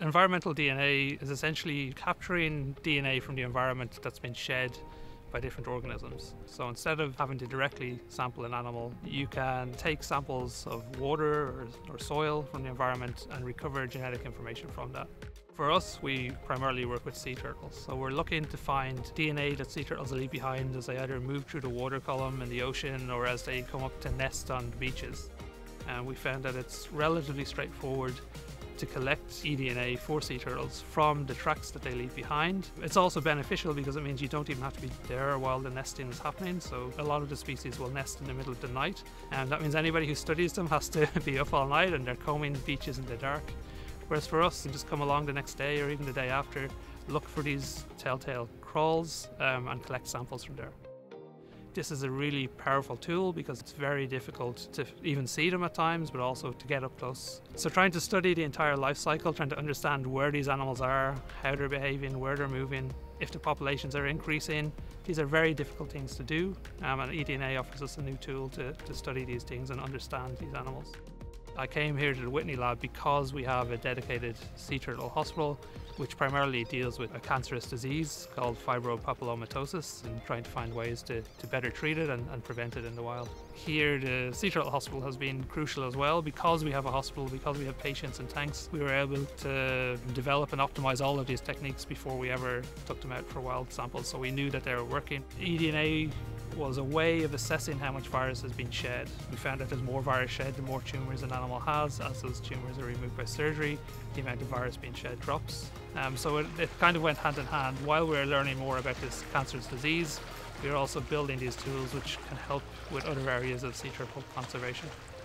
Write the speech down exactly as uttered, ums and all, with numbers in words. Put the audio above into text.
Environmental D N A is essentially capturing D N A from the environment that's been shed by different organisms. So instead of having to directly sample an animal, you can take samples of water or, or soil from the environment and recover genetic information from that. For us, we primarily work with sea turtles. So we're looking to find D N A that sea turtles leave behind as they either move through the water column in the ocean or as they come up to nest on beaches. And we found that it's relatively straightforward to collect e D N A for sea turtles from the tracks that they leave behind. It's also beneficial because it means you don't even have to be there while the nesting is happening. So a lot of the species will nest in the middle of the night, and that means anybody who studies them has to be up all night and they're combing beaches in the dark. Whereas for us, you just come along the next day or even the day after, look for these telltale crawls um, and collect samples from there. This is a really powerful tool because it's very difficult to even see them at times, but also to get up close. So trying to study the entire life cycle, trying to understand where these animals are, how they're behaving, where they're moving, if the populations are increasing, these are very difficult things to do, um, and e D N A offers us a new tool to, to study these things and understand these animals. I came here to the Whitney Lab because we have a dedicated sea turtle hospital which primarily deals with a cancerous disease called fibropapillomatosis and trying to find ways to, to better treat it and, and prevent it in the wild. Here the Sea Turtle Hospital has been crucial as well. Because we have a hospital, because we have patients and tanks, we were able to develop and optimize all of these techniques before we ever took them out for wild samples, so we knew that they were working. e D N A was a way of assessing how much virus has been shed. We found that there's more virus shed the more tumours an animal has. As those tumours are removed by surgery, the amount of virus being shed drops. Um, so it, it kind of went hand in hand. While we were learning more about this cancerous disease, we are also building these tools which can help with other areas of sea turtle conservation.